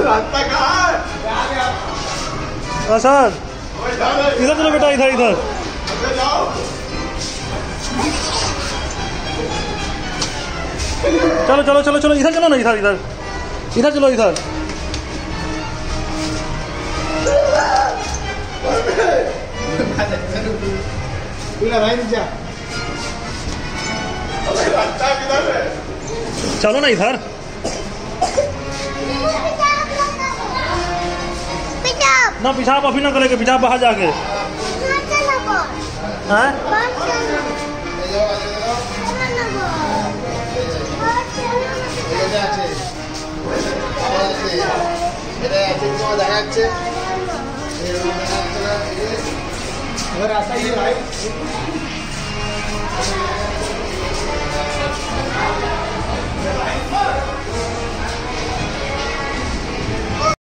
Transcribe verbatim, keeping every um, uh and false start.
रास्ता कहाँ है? हाँ सर, इधर चलो बेटा, इधर इधर चलो चलो चलो चलो इधर चलो ना, इधर इधर इधर चलो इधर। रास्ता किधर है? चलो ना इधर। ना पेशाब अभी ना करेंगे, पेशाब बाहर जाके। हैं? रास्ता ये भाई